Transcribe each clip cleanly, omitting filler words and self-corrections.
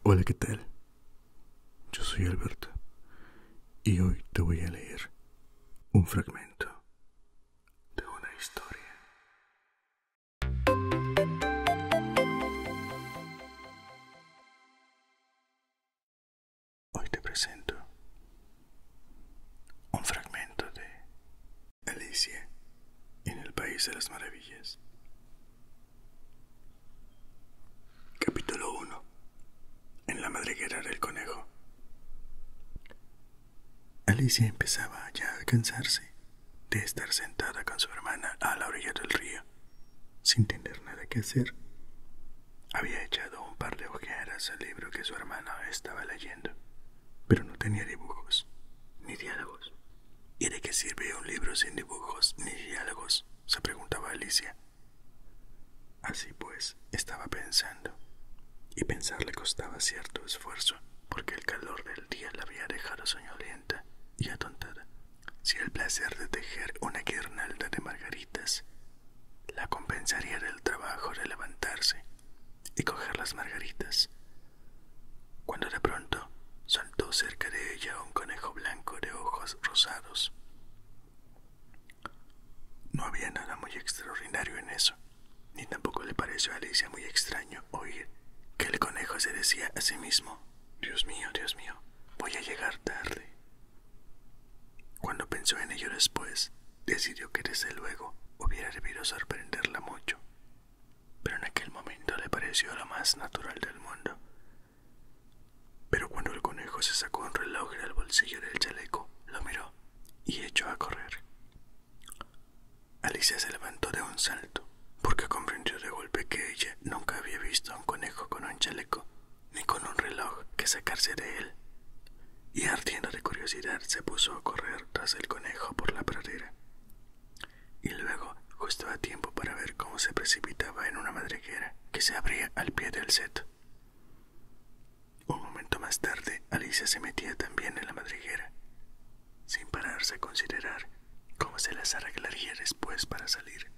Hola, ¿qué tal? Yo soy Alberto y hoy te voy a leer un fragmento de una historia. Hoy te presento un fragmento de Alicia en el País de las Maravillas. Capítulo 1. En la madriguera del conejo. Alicia empezaba ya a cansarse de estar sentada con su hermana a la orilla del río, sin tener nada que hacer. Había echado un par de ojeadas al libro que su hermana estaba leyendo, pero no tenía dibujos ni diálogos. ¿Y de qué sirve un libro sin dibujos ni diálogos?, se preguntaba Alicia. Así pues, estaba pensando, y pensar le costaba cierto esfuerzo, porque el calor del día la había dejado soñolienta y atontada. Si el placer de tejer una guirnalda de margaritas la compensaría del trabajo de levantarse y coger las margaritas, cuando de pronto saltó cerca de ella un conejo blanco de ojos rosados. No había nada muy extraordinario en eso, ni tampoco le pareció a Alicia muy extraño oír que el conejo se decía a sí mismo: Dios mío, voy a llegar tarde. Cuando pensó en ello después, decidió que desde luego hubiera debido sorprenderla mucho, pero en aquel momento le pareció lo más natural del mundo. Pero cuando el conejo se sacó un reloj del bolsillo del chaleco, lo miró y echó a correr. Alicia se levantó de un salto, porque comprendió de golpe que ella nunca había visto a un conejo con un chaleco, ni con un reloj que sacarse de él, y ardiendo de curiosidad se puso a correr tras el conejo por la pradera. Y luego, justo a tiempo para ver cómo se precipitaba en una madriguera que se abría al pie del seto. Un momento más tarde, Alicia se metía también en la madriguera, sin pararse a considerar cómo se las arreglaría después para salir.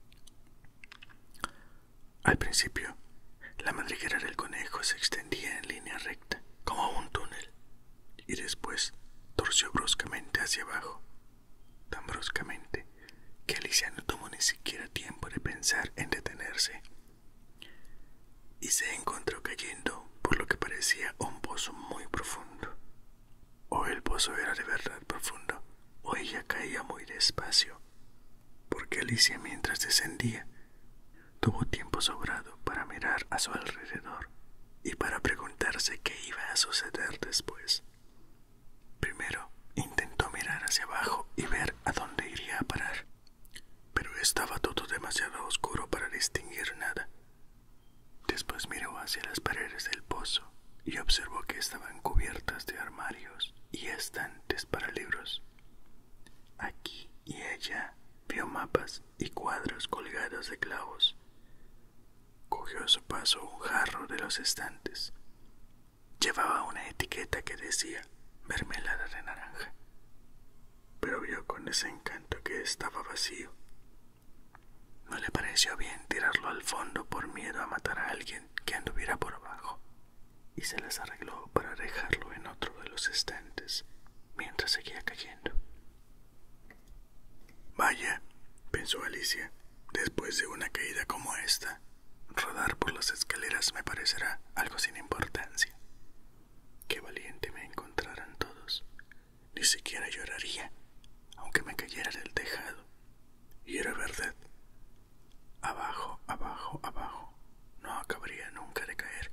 Al principio, la madriguera del conejo se extendía en línea recta, como un túnel, y después torció bruscamente hacia abajo, tan bruscamente que Alicia no tuvo ni siquiera tiempo de pensar en detenerse, y se encontró cayendo por lo que parecía un pozo muy profundo. O el pozo era de verdad profundo, o ella caía muy despacio, porque Alicia, mientras descendía, tuvo tiempo sobrado para mirar a su alrededor y para preguntarse qué iba a suceder después. Primero intentó mirar hacia abajo y ver a dónde iría a parar, pero estaba todo demasiado oscuro para distinguir nada. Después miró hacia las paredes del pozo y observó que estaban cubiertas de armarios y estantes para libros. Aquí y allá vio mapas y cuadros colgados de clavos. Cogió a su paso un jarro de los estantes. Llevaba una etiqueta que decía mermelada de naranja, pero vio con desencanto que estaba vacío. No le pareció bien tirarlo al fondo por miedo a matar a alguien que anduviera por abajo, y se las arregló para dejarlo en otro de los estantes mientras seguía cayendo. Vaya, pensó Alicia, después de una caída como esta, rodar por las escaleras me parecerá algo sin importancia. Qué valiente me encontraran todos. Ni siquiera lloraría, aunque me cayera del tejado. Y era verdad. Abajo, abajo, abajo. No acabaría nunca de caer.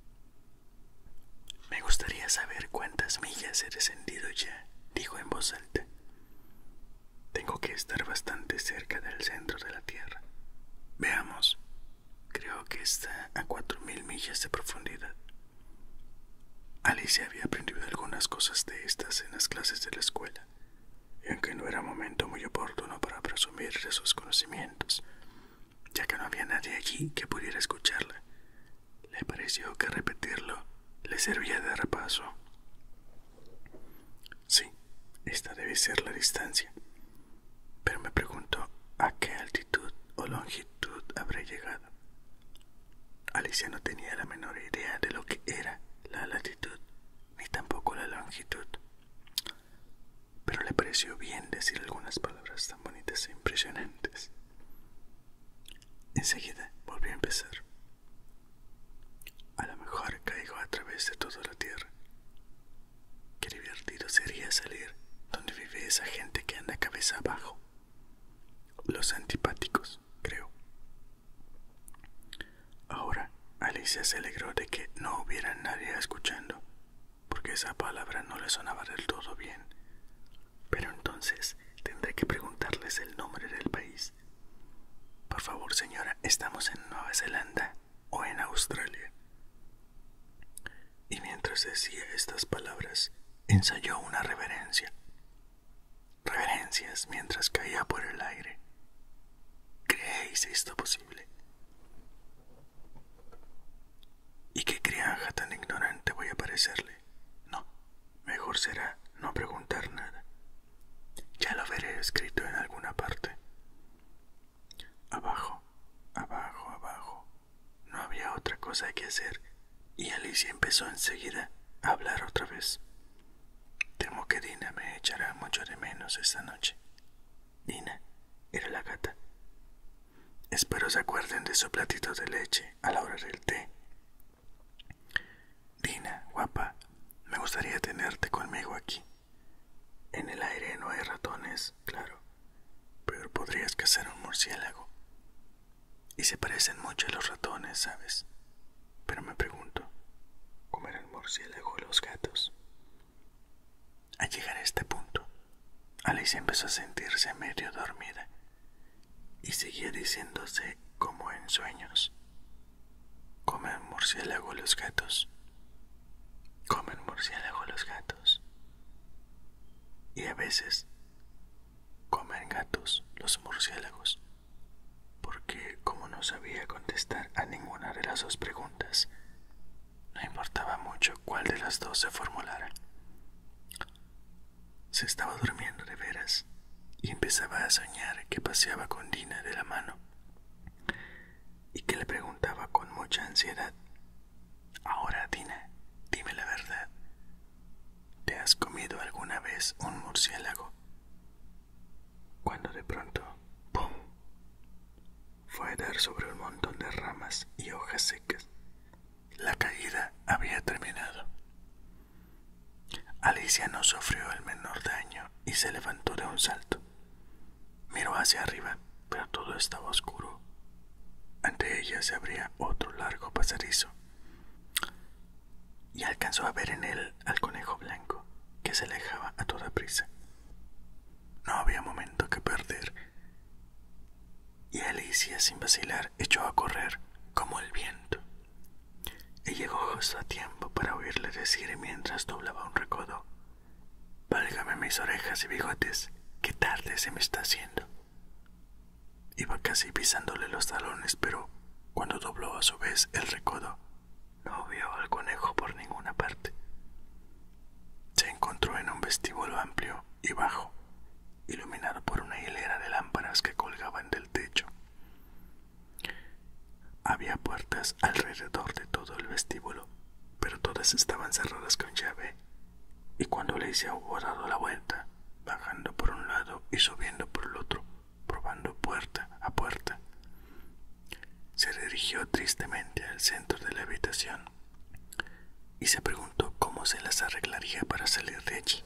Me gustaría saber cuántas millas he descendido ya, dijo en voz alta. Tengo que estar bastante cerca del centro de la Tierra. Veamos. Creo que está a 4000 millas de profundidad. Alicia había aprendido algunas cosas de estas en las clases de la escuela, y aunque no era momento muy oportuno para presumir de sus conocimientos, ya que no había nadie allí que pudiera escucharla, le pareció que repetirlo le servía de repaso. Sí, esta debe ser la distancia, pero me pregunto a qué altitud o longitud habré llegado. Alicia no tenía la menor idea de lo que era la la latitud ni tampoco la longitud, pero le pareció bien decir algunas palabras tan bonitas e impresionantes. Enseguida volvió a empezar. A lo mejor caigo a través de toda la tierra. Qué divertido sería salir donde vive esa gente que anda cabeza abajo. Los antipáticos, creo. Ahora Alicia se alegró de que no hubiera nadie escuchando, porque esa palabra no le sonaba del todo bien. Pero entonces tendré que preguntarles el nombre del país. Por favor, señora, ¿estamos en Nueva Zelanda o en Australia? Y mientras decía estas palabras, ensayó una reverencia. Reverencias mientras caía por el aire. ¿Creéis esto posible? ¿Y qué criaja tan ignorante voy a parecerle? No, mejor será no preguntar nada. Ya lo veré escrito en alguna parte. Abajo, abajo, abajo. No había otra cosa que hacer, y Alicia empezó enseguida a hablar otra vez. Temo que Dina me echará mucho de menos esta noche. Dina era la gata. Espero se acuerden de su platito de leche a la hora del té. Dina, guapa, me gustaría tenerte conmigo aquí. En el aire no hay ratones, claro, pero podrías cazar un murciélago. Y se parecen mucho a los ratones, ¿sabes? Pero me pregunto, ¿comerán murciélago los gatos? Al llegar a este punto, Alicia empezó a sentirse medio dormida y seguía diciéndose como en sueños: ¿comen murciélago los gatos? ¿Comen murciélago los gatos? Y a veces comen gatos los murciélagos, porque como no sabía contestar a ninguna de las dos preguntas, no importaba mucho cuál de las dos se formulara. Se estaba durmiendo de veras y empezaba a soñar que paseaba con Dina de la mano y que le preguntaba con mucha ansiedad: ahora, Dina, dime la verdad, ¿te has comido alguna vez un murciélago? Cuando de pronto, ¡pum!, fue a dar sobre un montón de ramas y hojas secas. La caída había terminado. Alicia no sufrió el menor daño y se levantó de un salto. Miró hacia arriba, pero todo estaba oscuro. Ante ella se abría otro largo pasadizo y alcanzó a ver en él al conejo blanco, que se alejaba a toda prisa. No había momento que perder, y Alicia, sin vacilar, echó a correr como el viento. Y llegó justo a tiempo para oírle decir mientras doblaba un recodo: válgame mis orejas y bigotes, qué tarde se me está haciendo. Iba casi pisándole los talones, pero cuando dobló a su vez el recodo, no vio al conejo por ninguna parte. Se encontró en un vestíbulo amplio y bajo, iluminado por una hilera de lámparas que colgaban del techo. Había puertas alrededor de todo el vestíbulo, pero todas estaban cerradas con llave, y cuando Alicia hubo dado la vuelta, bajando por un lado y subiendo por el otro, probando puerta a puerta, se dirigió tristemente al centro de la habitación y se preguntó cómo se las arreglaría para salir de allí.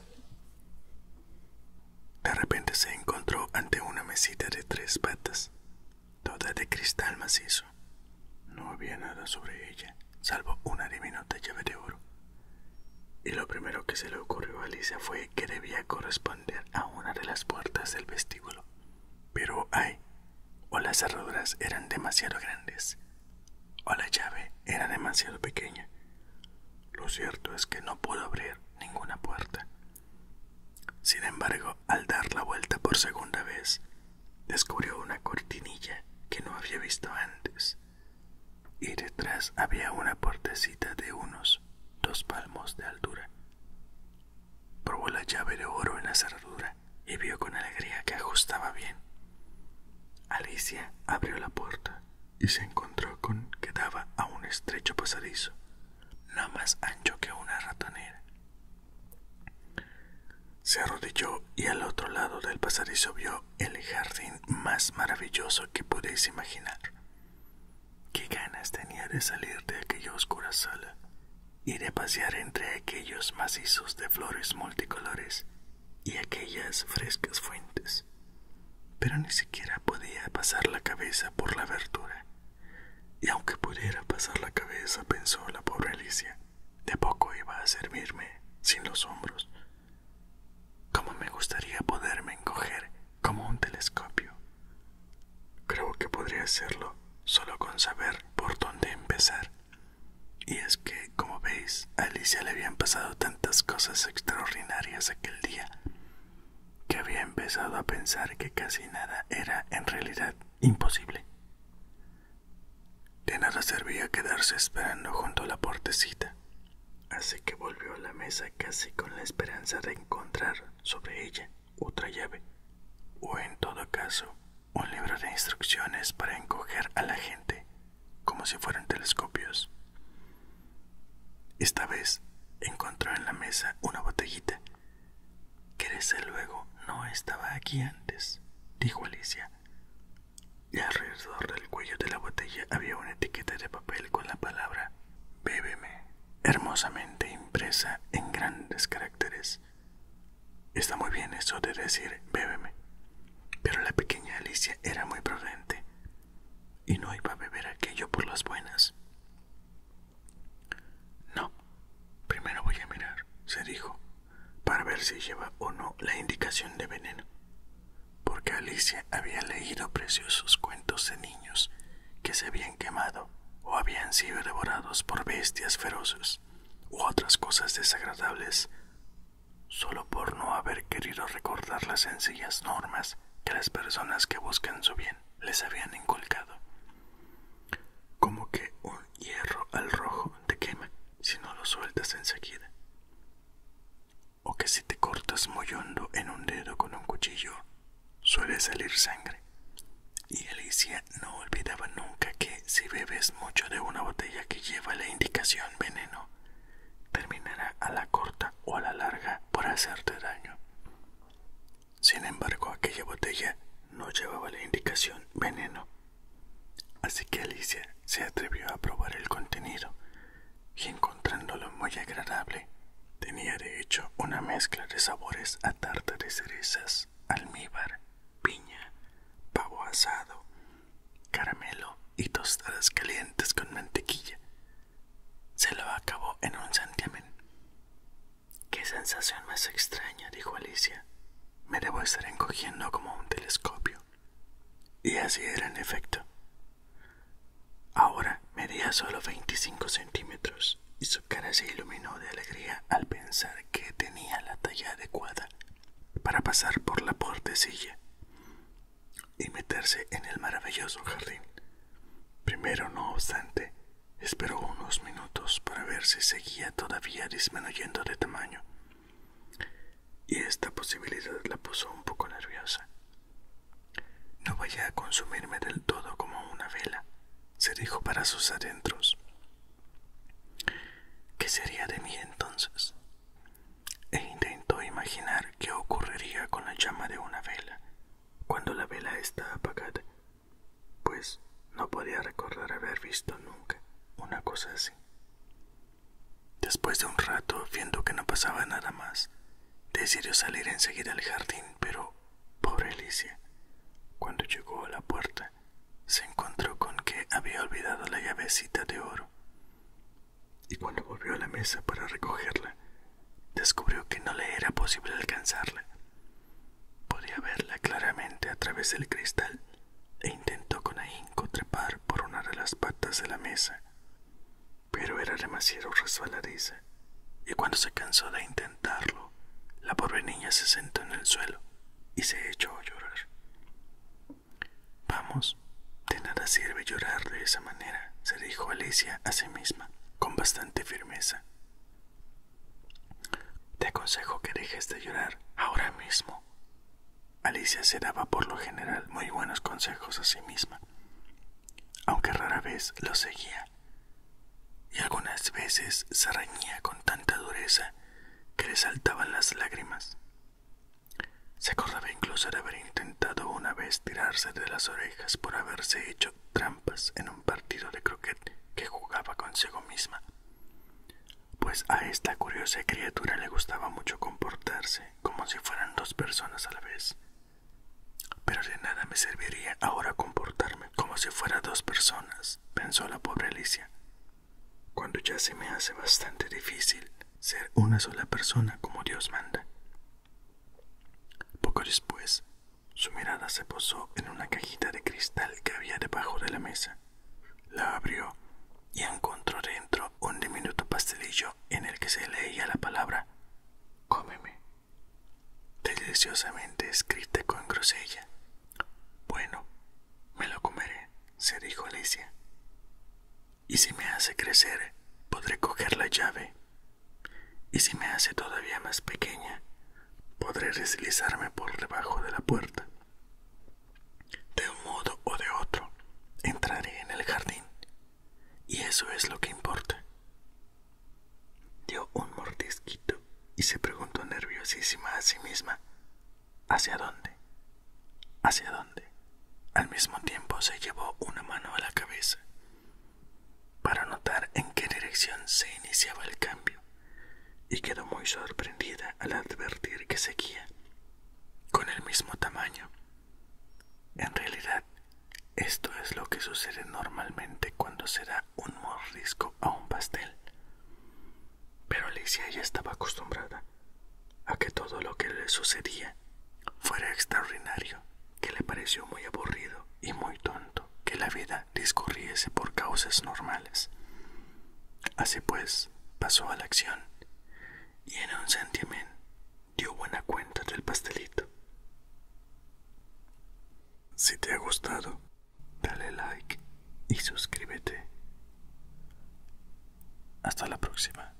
De repente se encontró ante una mesita de 3 patas, toda de cristal macizo. No había nada sobre ella, salvo una diminuta llave de oro. Y lo primero que se le ocurrió a Alicia fue que debía corresponder a una de las puertas del vestíbulo. Pero o las cerraduras eran demasiado grandes, o la llave era demasiado pequeña. Lo cierto es que no pudo abrir ninguna puerta. Sin embargo, al dar la vuelta por segunda vez, descubrió una cortinilla que no había visto antes, y detrás había una puertecita de unos 2 palmos de altura. Probó la llave de oro en la cerradura y vio con alegría que ajustaba bien. Alicia abrió la puerta y se encontró con que daba a un estrecho pasadizo. no más ancho que una ratonera. Se arrodilló y al otro lado del pasadizo vio el jardín más maravilloso que podéis imaginar. Qué ganas tenía de salir de aquella oscura sala y de pasear entre aquellos macizos de flores multicolores y aquellas frescas fuentes. Pero ni siquiera podía pasar la cabeza por la abertura. Y aunque pudiera pasar la cabeza, pensó la pobre Alicia, de poco iba a servirme sin los hombros. Cómo me gustaría poderme encoger como un telescopio. Creo que podría hacerlo solo con saber por dónde empezar. Y es que, como veis, a Alicia le habían pasado tantas cosas extraordinarias aquel día, que había empezado a pensar que casi nada era en realidad imposible. De nada servía quedarse esperando junto a la puertecita, así que volvió a la mesa casi con la esperanza de encontrar sobre ella otra llave, o en todo caso, un libro de instrucciones para encoger a la gente, como si fueran telescopios. Esta vez encontró en la mesa una botellita, que desde luego no estaba aquí antes, dijo Alicia. Y alrededor del cuello de la botella había una etiqueta de papel con la palabra «Bébeme», hermosamente impresa en grandes caracteres. Está muy bien eso de decir «bébeme», pero la pequeña Alicia era muy prudente y no iba a beber aquello por las buenas. «No, primero voy a mirar», se dijo, para ver si lleva o no la indicación de veneno, porque Alicia había leído preciosos cuentos de niños que se habían quemado o habían sido devorados por bestias feroces u otras cosas desagradables, solo por no haber querido recordar las sencillas normas que las personas que buscan su bien les habían inculcado, como que un hierro al rojo te quema si no lo sueltas enseguida, o que si te cortas muy hondo en un dedo con un cuchillo suele salir sangre. Y Alicia no olvidaba nunca que si bebes mucho de una botella que lleva la indicación veneno, terminará a la corta o a la larga por hacerte daño. Sin embargo, aquella botella no llevaba la indicación veneno, así que Alicia se atrevió a probar el contenido y, encontrándolo muy agradable, tenía de hecho una mezcla de sabores a tarta de cerezas, almíbar, piña, pavo asado, caramelo y tostadas calientes con mantequilla. Se lo acabó en un santiamén. «Qué sensación más extraña», dijo Alicia. «Me debo estar encogiendo como un telescopio». Y así era en efecto. Ahora medía solo 25 centímetros y su cara se iluminó de alegría al pensar que tenía la talla adecuada para pasar por la puertecilla y meterse en el maravilloso jardín. Primero, no obstante, esperó unos minutos para ver si seguía todavía disminuyendo de tamaño, y esta posibilidad la puso un poco nerviosa. «No vaya a consumirme del todo como una vela», se dijo para sus adentros. «¿Qué sería de mí entonces?». E intentó imaginar qué ocurriría con la llama de una vela cuando la vela está apagada, pues no podía recordar haber visto nunca una cosa así. Después de un rato, viendo que no pasaba nada más, decidió salir enseguida al jardín, pero, pobre Alicia, cuando llegó a la puerta, se encontró con que había olvidado la llavecita de oro, y cuando volvió a la mesa para recogerla, descubrió que no le era posible alcanzarla. Podía verla claramente a través del cristal e intentó con ahínco trepar por una de las patas de la mesa, pero era demasiado resbaladiza, y cuando se cansó de intentarlo, la pobre niña se sentó en el suelo y se echó a llorar. «Vamos, de nada sirve llorar de esa manera», se dijo Alicia a sí misma con bastante firmeza. «Te aconsejo que dejes de llorar ahora mismo». Alicia se daba por lo general muy buenos consejos a sí misma, aunque rara vez los seguía, y algunas veces veces se reñía con tanta dureza que le saltaban las lágrimas. Se acordaba incluso de haber intentado una vez tirarse de las orejas por haberse hecho trampas en un partido de croquet que jugaba consigo misma, pues a esta curiosa criatura le gustaba mucho comportarse como si fueran dos personas a la vez. Pero de nada me serviría ahora comportarme como si fuera dos personas, pensó la pobre Alicia, cuando ya se me hace bastante difícil ser una sola persona como Dios manda. Poco después, su mirada se posó en una cajita de cristal que había debajo de la mesa. La abrió y encontró dentro un diminuto pastelillo en el que se leía la palabra «Cómeme», deliciosamente escrita con grosella. «Bueno, me lo comeré», se dijo Alicia. «Y si me hace crecer, podré coger la llave. Y si me hace todavía más pequeña, podré deslizarme por debajo de la puerta. De un modo o de otro, entraré en el jardín. Y eso es lo que importa». Dio un mordisquito y se preguntó nerviosísima a sí misma: ¿hacia dónde? ¿Hacia dónde? Al mismo tiempo se llevó una mano a la cabeza para notar en qué dirección se iniciaba el cambio, y quedó muy sorprendida al advertir que seguía con el mismo tamaño. En realidad, esto es lo que sucede normalmente cuando se da un mordisco a un pastel. Pero Alicia ya estaba acostumbrada a que todo lo que le sucedía fuera extraordinario, que le pareció muy aburrido y muy tonto que la vida discurriese por causas normales. Así pues, pasó a la acción y en un santiamén dio buena cuenta del pastelito. Si te ha gustado, dale like y suscríbete. Hasta la próxima.